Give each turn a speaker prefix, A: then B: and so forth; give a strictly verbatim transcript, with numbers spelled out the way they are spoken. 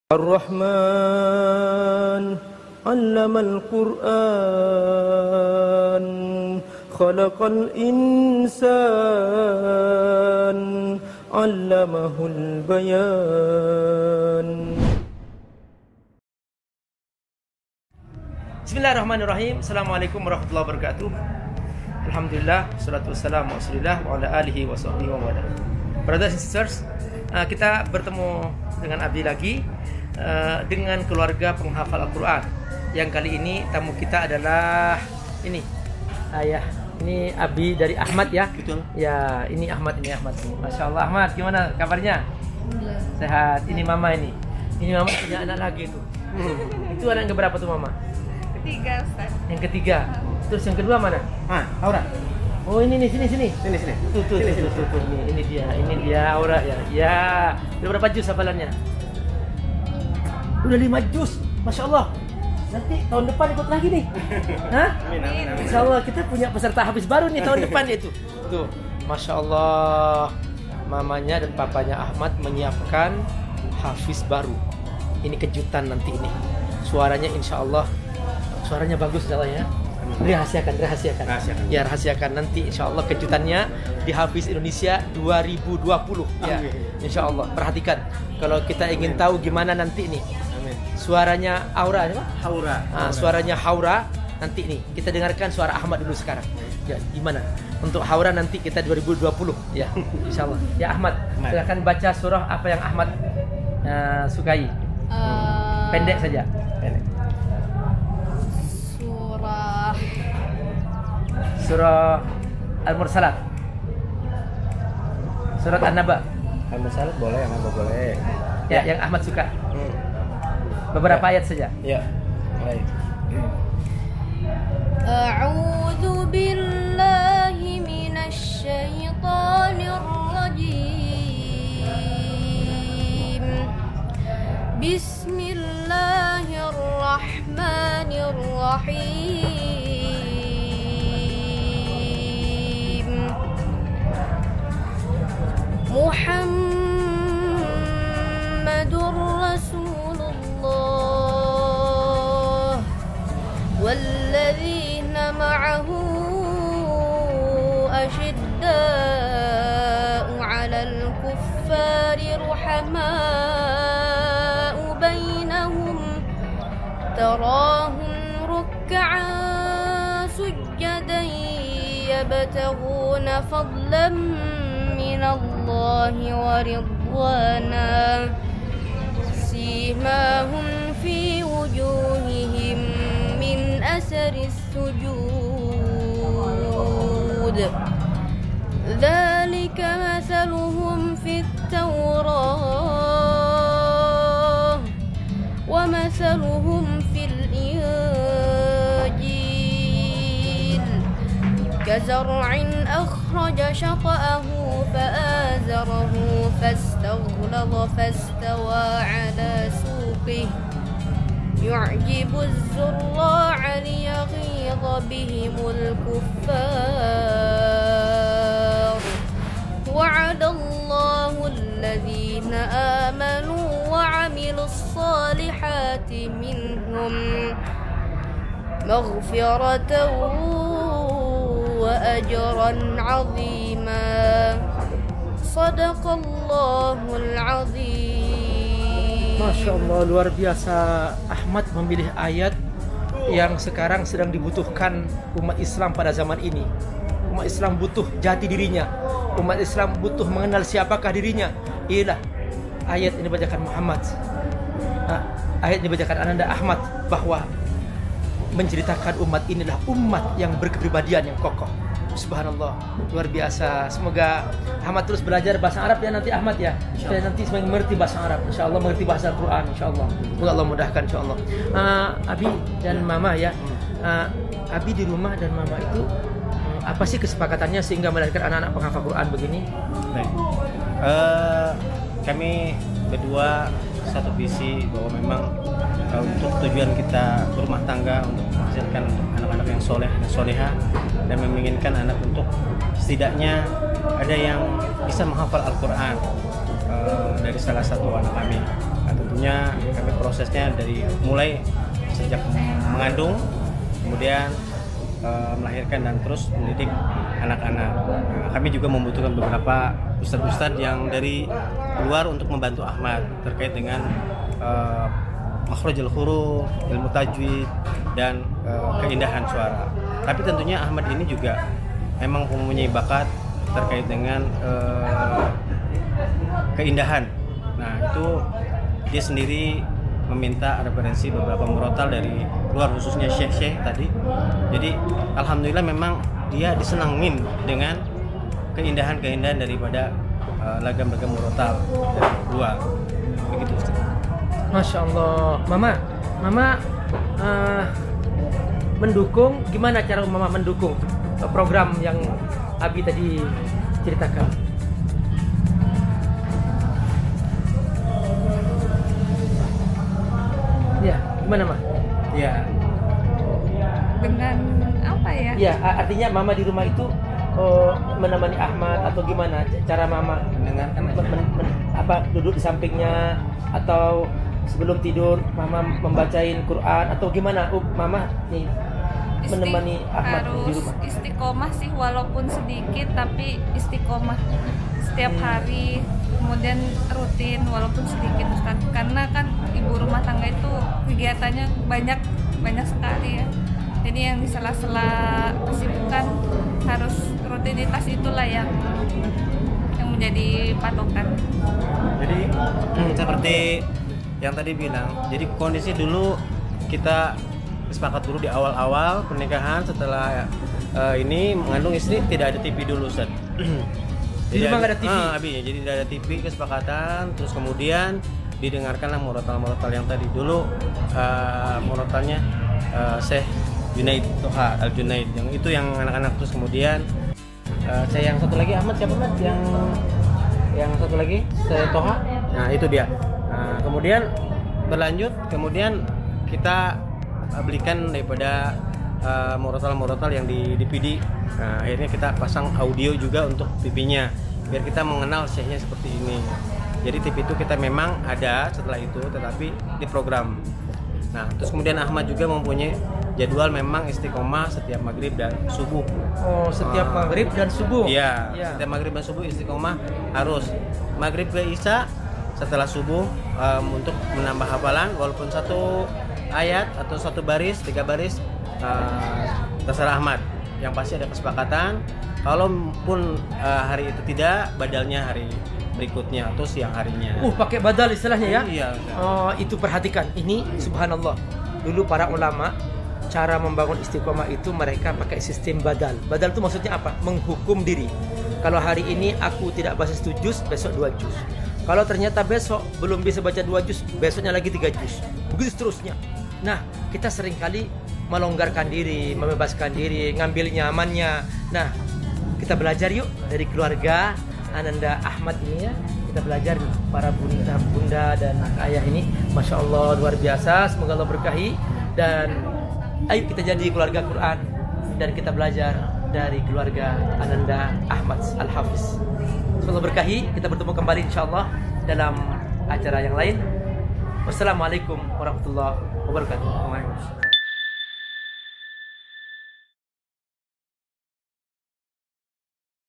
A: Ar-Rahman 'allamal Qur'an khalaqal insan 'allamahul bayan.
B: Bismillahirrahmanirrahim. Assalamualaikum warahmatullahi wabarakatuh. Alhamdulillah, wassalatu wassalamu ala Rasulillah wa ala alihi wa sahbihi wa wala. Brothers and sisters, uh, kita bertemu dengan Abdi lagi uh, dengan keluarga penghafal Al-Quran. Yang kali ini tamu kita adalah ini ayah, ini Abi dari Ahmad ya. Betul. Ya, ini Ahmad, ini Ahmad. Masya Allah Ahmad, gimana kabarnya? Sehat. Ini Mama ini. Ini Mama punya anak lagi tuh. Itu anak yang keberapa tuh Mama?
C: Ketiga, Ustaz.
B: Yang ketiga. Terus yang kedua mana? Ah, Aura. Oh, ini nih, sini sini. Sini sini. Tuh tuh sini, tuh, tuh, tuh, tuh. Ini dia, ini dia Aura ya. Ya. Udah berapa juz hafalannya? Udah lima juz. Masya Allah. Nanti tahun depan ikut lagi nih. Hah? Amin, amin, amin. Insya Allah kita punya peserta hafiz baru nih tahun depan itu. Tuh. Masya Allah. Mamanya dan papanya Ahmad menyiapkan hafiz baru. Ini kejutan nanti ini. Suaranya insya Allah. Suaranya bagus insya Allah ya. Rahasiakan, rahasiakan. rahasiakan. Ya, rahasiakan nanti insya Allah kejutannya di Hafiz Indonesia dua ribu dua puluh. Ya, insya Allah. Perhatikan. Kalau kita ingin Amin. tahu gimana nanti nih. Amin. Suaranya Aura, apa? Haura. Nah, suaranya Haura nanti nih. Kita dengarkan suara Ahmad dulu sekarang. Ya, gimana? Untuk Haura nanti kita dua ribu dua puluh. Ya, insya Allah. Ya Ahmad, Ahmad. Silakan baca surah apa yang Ahmad uh, sukai. Uh... Pendek saja. Pendek. Surah Al-Mursalat. Surat An-Naba.
D: Al-Mursalat boleh, An-Naba boleh.
B: Ya, ya, yang Ahmad suka. Hmm. Beberapa ya. ayat saja.
D: Ya. Baik.
C: A'udzu billahi minasy syaithanir rajim. Bismillahirrahmanirrahim. Muhammadur Rasulullah walladzina ma'ahu asyidda'u 'alal kuffari ruhama'u bainahum tarahum ruk'an sujjadan yabtaghuna fadlan minallahi wa ridwana simahum fi wujuhihim min asaris sujud dzalika mathaluhum fit tawrah wa mathaluhum fil injil kazar'in akhraja shata'ahu فآزره فاستغلظ فاستوى على سوقه يعجب الزراع ليغيظ بهم الكفار وعد الله الذين آمنوا وعملوا الصالحات منهم مغفرة وأجرا عظيما Sadaqallahul azim.
B: Masya Allah, luar biasa. Ahmad memilih ayat yang sekarang sedang dibutuhkan umat Islam pada zaman ini. Umat Islam butuh jati dirinya. Umat Islam butuh mengenal siapakah dirinya. Inilah ayat ini dibacakan Muhammad. Nah, ayat ini dibacakan Ananda Ahmad bahwa menceritakan umat inilah umat yang berkepribadian yang kokoh. Subhanallah, luar biasa. Semoga Ahmad terus belajar bahasa Arab ya nanti Ahmad ya. Supaya nanti semakin mengerti bahasa Arab. Insya Allah mengerti bahasa Al-Quran. Insya Allah. Semoga Allah mudahkan. Insya Allah. Uh, Abi dan Mama ya. Uh, Abi di rumah dan Mama itu um, apa sih kesepakatannya sehingga melahirkan anak-anak penghafal Quran begini?
D: Baik. Uh, kami berdua satu visi bahwa memang uh, untuk tujuan kita berumah tangga untuk menghasilkan untuk anak-anak yang soleh dan soleha dan menginginkan anak untuk setidaknya ada yang bisa menghafal Al-Quran uh, dari salah satu anak kami. Nah, tentunya kami prosesnya dari mulai sejak mengandung, kemudian uh, melahirkan dan terus mendidik anak-anak. Nah, kami juga membutuhkan beberapa ustadz-ustadz yang dari luar untuk membantu Ahmad terkait dengan uh, makhrajul huruf, ilmu tajwid, dan uh, keindahan suara. Tapi tentunya Ahmad ini juga memang mempunyai bakat terkait dengan uh, keindahan. Nah, itu dia sendiri meminta referensi beberapa murotal dari luar, khususnya syekh-syekh tadi. Jadi alhamdulillah memang dia disenangin dengan keindahan-keindahan daripada uh, lagam-lagam murotal dari luar. Begitu Ustaz.
B: Masya Allah. Mama, Mama uh, mendukung, gimana cara Mama mendukung uh, program yang Abi tadi ceritakan? Ya, gimana Ma?
D: Ya.
E: Dengan apa ya?
B: Ya, artinya Mama di rumah itu oh, menemani Ahmad atau gimana cara Mama
D: Mendengarkan
B: men, men, men, apa duduk di sampingnya atau sebelum tidur Mama membacain Quran atau gimana? Uh, Mama nih menemani Ahmad
E: harus
B: di rumah.
E: istiqomah sih, walaupun sedikit tapi istiqomah setiap hari, kemudian rutin walaupun sedikit Ustaz, karena kan ibu rumah tangga itu kegiatannya banyak banyak sekali ya, jadi yang di sela-sela kesibukan harus rutinitas itulah yang yang menjadi patokan.
D: Jadi seperti yang tadi bilang, jadi kondisi dulu kita sepakat dulu di awal-awal pernikahan, setelah uh, ini mengandung istri tidak ada T V dulu Ustaz.
B: Jadi memang ada T V?
D: Ah, Abi, jadi tidak ada T V, kesepakatan. Terus kemudian didengarkanlah murotal-murotal yang tadi dulu uh, murotalnya uh, Syekh Junaid Toha Al Junaid, yang itu yang anak-anak. Terus kemudian uh, saya yang satu lagi Ahmad siapa Ahmad? Yang yang satu lagi Syekh Toha. Nah itu dia. Nah, kemudian berlanjut, kemudian kita uh, belikan daripada uh, murotal-murotal yang di D V D. Nah, akhirnya kita pasang audio juga untuk T V-nya biar kita mengenal syekhnya seperti ini. Jadi T V itu kita memang ada setelah itu, tetapi di program. Nah, terus kemudian Ahmad juga mempunyai jadwal memang istiqomah setiap maghrib dan subuh.
B: Oh, setiap uh, maghrib dan subuh.
D: Iya,
B: ya.
D: Setiap maghrib dan subuh istiqomah harus. Maghrib ke isya, setelah subuh um, untuk menambah hafalan walaupun satu ayat atau satu baris, tiga baris, uh, terserah Ahmad. Yang pasti ada kesepakatan. Kalaupun uh, hari itu tidak, badalnya hari berikutnya atau siang harinya.
B: Uh, pakai badal istilahnya ya?
D: Iya.
B: Oh, itu perhatikan. Ini subhanallah. Dulu para ulama cara membangun istiqomah itu mereka pakai sistem badal. Badal itu maksudnya apa? Menghukum diri. Kalau hari ini aku tidak baca satu juz, besok dua juz. Kalau ternyata besok belum bisa baca dua juz, besoknya lagi tiga juz. Begitu seterusnya. Nah, kita seringkali melonggarkan diri, membebaskan diri, ngambil nyamannya. Nah, kita belajar yuk dari keluarga Ananda Ahmad ini ya. Kita belajar nih para bunda, bunda dan ayah ini, masya Allah luar biasa. Semoga Allah berkahi dan ayo kita jadi keluarga Quran dan kita belajar dari keluarga Ananda Ahmad Al-Hafiz. Semoga Allah berkahi. Kita bertemu kembali insya Allah dalam acara yang lain. Wassalamualaikum warahmatullahi wabarakatuh.